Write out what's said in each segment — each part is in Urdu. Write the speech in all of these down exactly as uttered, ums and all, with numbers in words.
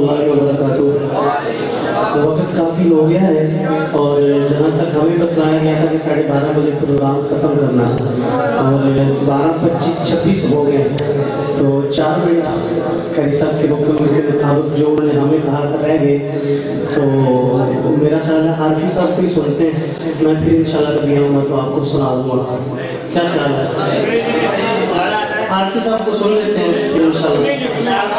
اللہ وبرکاتہ۔ وقت کافی ہو گیا ہے اور جہاں تک ہمیں بتلایا گیا تھا کہ ساڑھے بارہ بجے پروگرام ختم کرنا اور بارہ پچیس چھبیس ہو گئے، تو چار منٹ قاری صاحب کے حکم کے مطابق جو انہوں نے ہمیں کہا تھا رہ گئے، تو میرا خیال ہے عارفی صاحب کو ہی سنتے ہیں، میں پھر انشاءاللہ کبھی آؤں گا تو آپ کو سنا دوں گا، کیا خیال ہے؟ عارفی صاحب کو سن لیتے ہیں پھر انشاءاللہ۔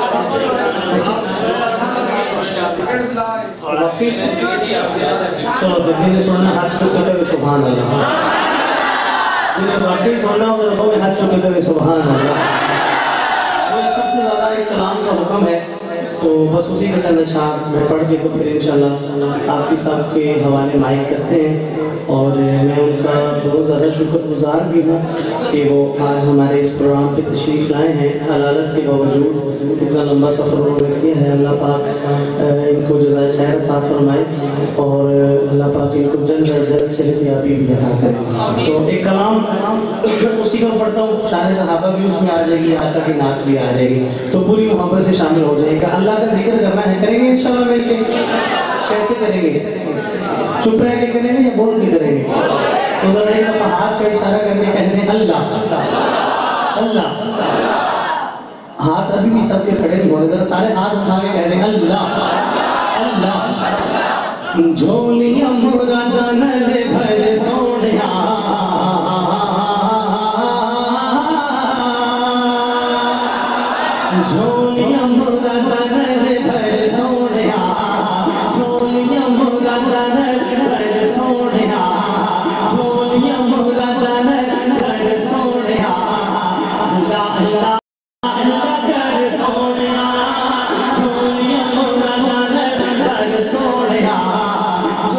چلو تو جنہیں سننا ہاتھ چکے ہوئے سبحان اللہ، جنہیں واقعی سننا ہوگا ربوں میں ہاتھ چکے ہوئے سبحان اللہ۔ یہ سب سے زیادہ ایک کلام کا حکم ہے، تو بس اسی کا چند اشعار میں پڑھ کے تو پھر انشاءاللہ عارفی صاحب کے حوالے مائک کرتے ہیں، اور میں ان کا بہت زیادہ شکر گزار بھی ہوں کہ وہ آج ہمارے اس پروگرام پہ تشریف لائے ہیں، حلالت کے باوجود اتنا لمبا سفر انہوں نے کیا ہے۔ اللہ پاک ان کو جزائے خیر عطا فرمائے اور اللہ پاک ان کو جلد از جلد صحت یابی بھی عطا کرے۔ تو ایک کلام اسی کو پڑھتا ہوں، شان صحابہ بھی اس میں آ جائے گی، آقا کی نعت بھی آ جائے گی، تو پوری محبت سے شامل ہو جائے گا۔ اللہ کا ذکر کرنا ہے، کریں گے انشاءاللہ مل کے؟ کیسے کریں گے؟ چپ رہ کے کریں گے یا بول کے کریں گے؟ تو ذرا ایک دفعہ ہاتھ کا اشارہ کر کے کہتے ہیں اللہ اللہ۔ ہاتھ ابھی بھی سب کے کھڑے نہیں ہونے، ذرا سارے ہاتھ اٹھا کے کہتے ہیں اللہ اللہ۔ جھولیاں مراداں نال بھر سونیا، جھولیاں مراداں نال بھر سونیا، جھولیاں مراداں نال بھر سونیا، جھولیاں مراداں نال بھر سونیا، اللہ اللہ اللہ کر سونیا، جھولیاں مراداں نال بھر سونیا،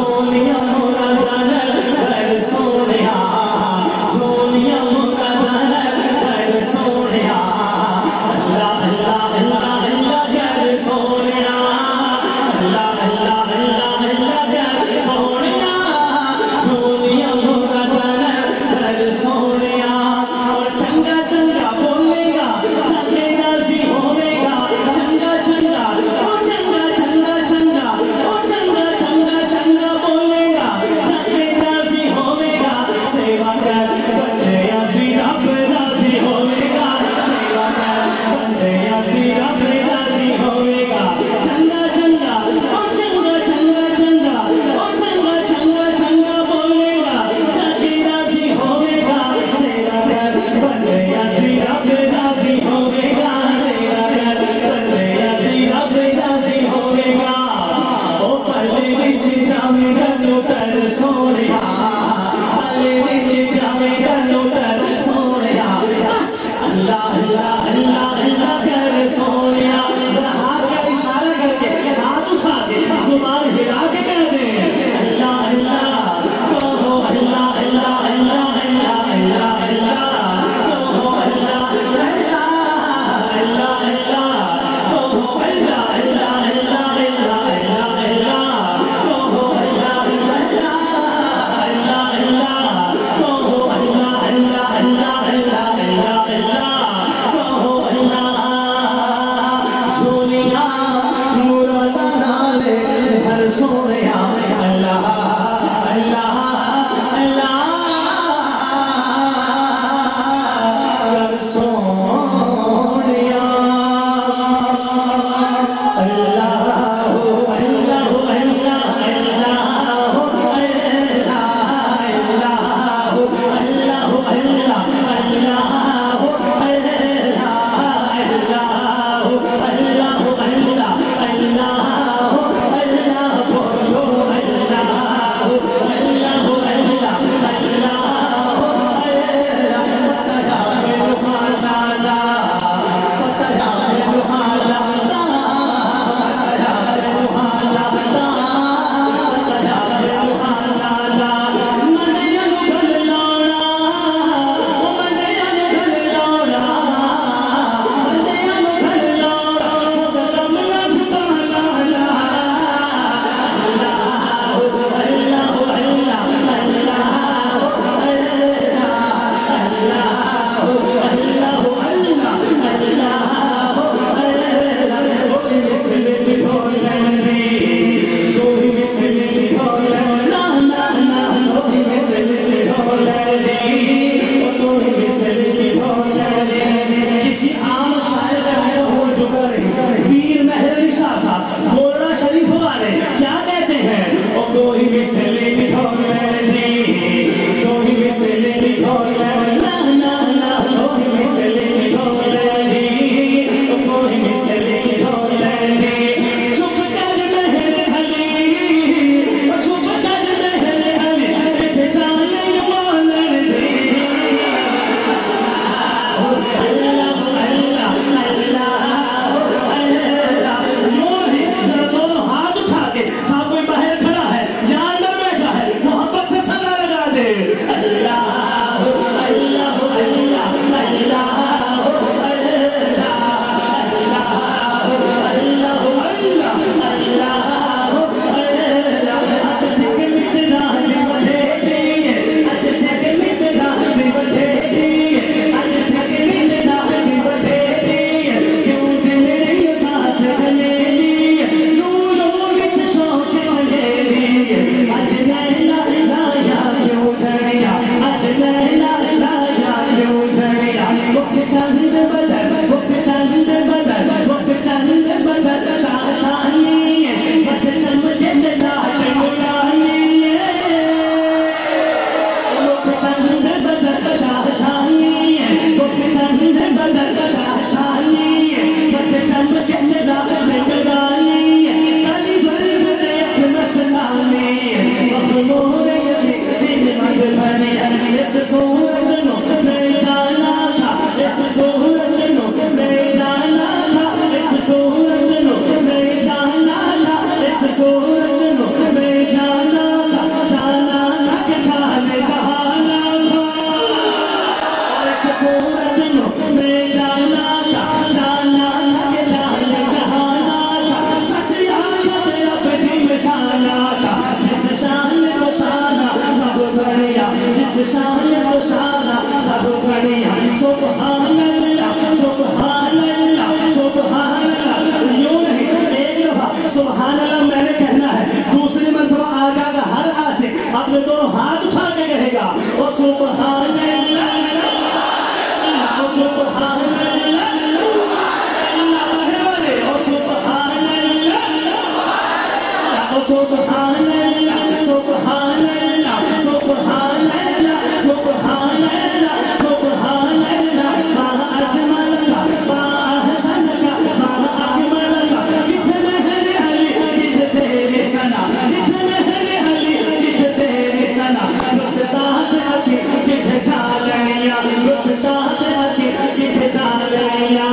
سبحان اللہ سبحان اللہ سبحان اللہ سبحان اللہ سبحان اللہ ما اجمل اللہ ما احسن اللہ ما اکمل اللہ کتنے ہیں علی کتنے تیرے ثنا کتنے ہیں علی کتنے تیرے ثنا بس ساتھ اکی کتنے جاگیا بس ساتھ اکی کتنے جاگیا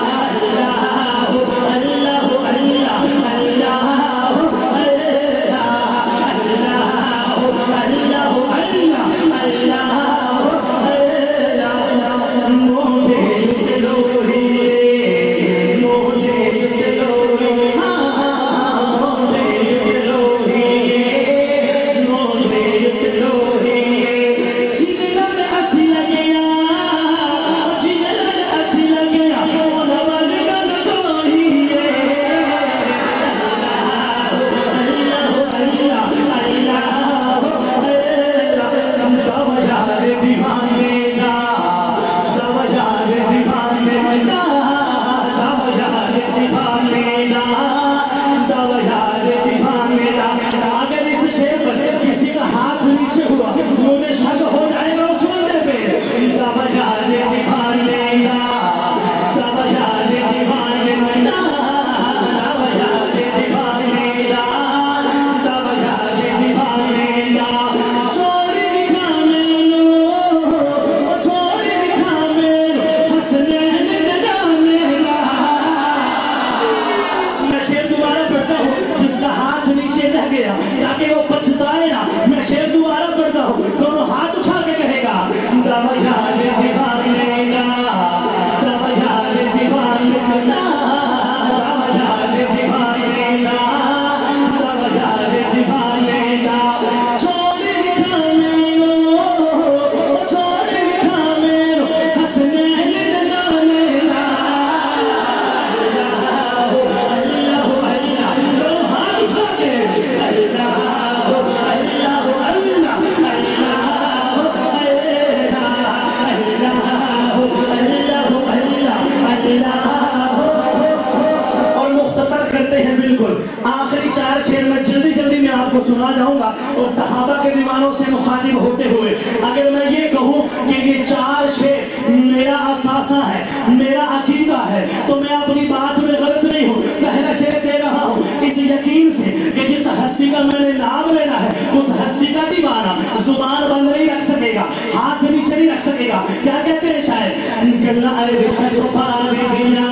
سنا جاؤں گا اور صحابہ کے دیوانوں سے مخاطب ہوتے ہوئے اگر میں یہ کہوں کہ یہ چار شعر میرا اساسہ ہے میرا عقیدہ ہے تو میں اپنی بات میں غلط نہیں ہوں. پہلا شعر دے رہا ہوں اس یقین سے کہ جس ہستی کا میں نے نام لینا ہے اس ہستی کا دیوانہ زبان بند نہیں رکھ سکے گا ہاتھ نیچے نہیں رکھ سکے گا. کیا کہتے ہیں شاعر گلہ ارے بچہ چھپا دے دیا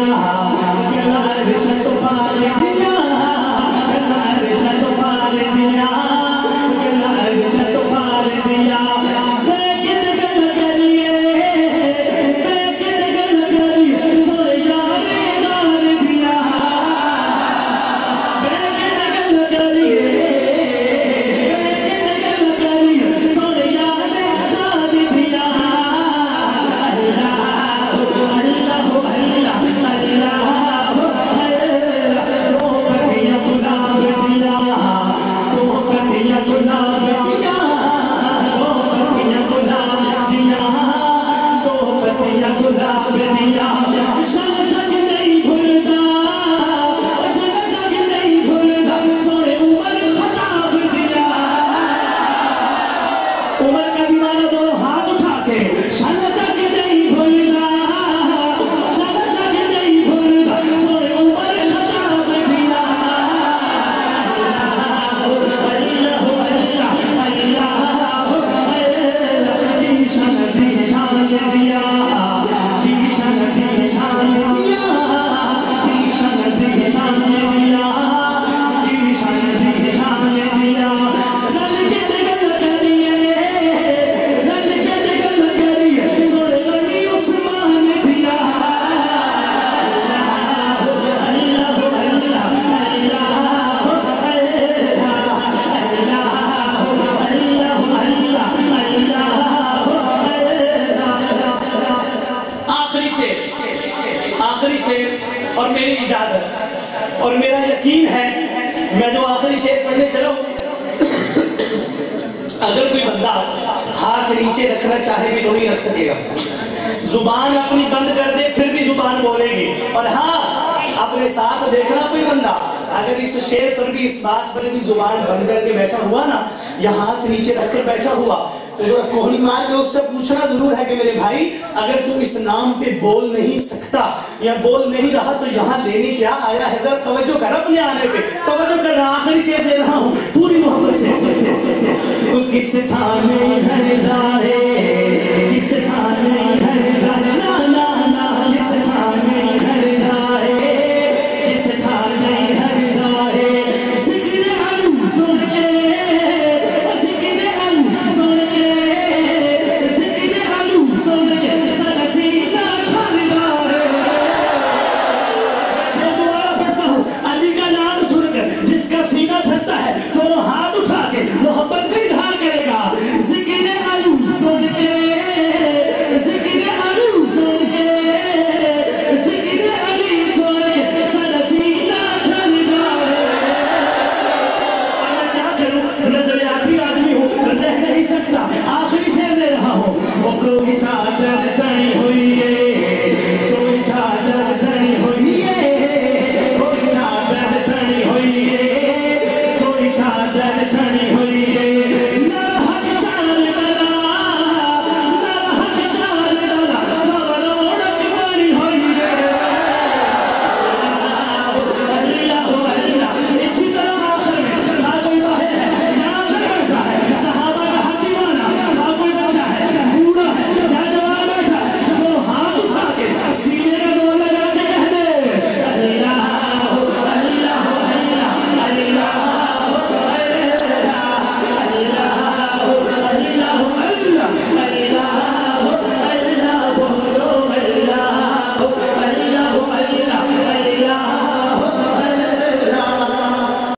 گلہ ارے بچہ چھپا دے دیا اور میری اجازت اور میرا یقین ہے میں جو آخری شعر پڑھنے چلوں اگر کوئی بندہ ہاتھ نیچے رکھنا چاہے بھی تو نہیں رکھ سکے گا. زبان اپنی بند کر دے پھر بھی زبان بولے گی. اور ہاں अपने साथ देखना कोई बंदा अगर इस शेर पर भी इस बात पर भी जुबान बंद करके बैठा हुआ ना, या हाथ नीचे रखकर बैठा हुआ, तो जरा कोहनी मार के उससे पूछना जरूर है कि मेरे भाई अगर तू इस नाम पे बोल नहीं सकता या बोल नहीं रहा तो यहाँ लेने क्या आया है? जरा तवज्जो कर अपने आने पे, तवज्जो कर। आखिरी शेर दे रहा हूँ पूरी मोहब्बत से। किस सामने हरदा है, किस सामने हरदा ना ना ना, किस सामने हरदा है, किस सामने हरदा है। सिजदे अलू सुन के, सिजदे अलू सुन के, सिजदे अलू सुन के सदा सीना खरदा है। शेर दोबारा पढ़ता हूँ, अली का नाम सुनकर जिसका सीना थकता है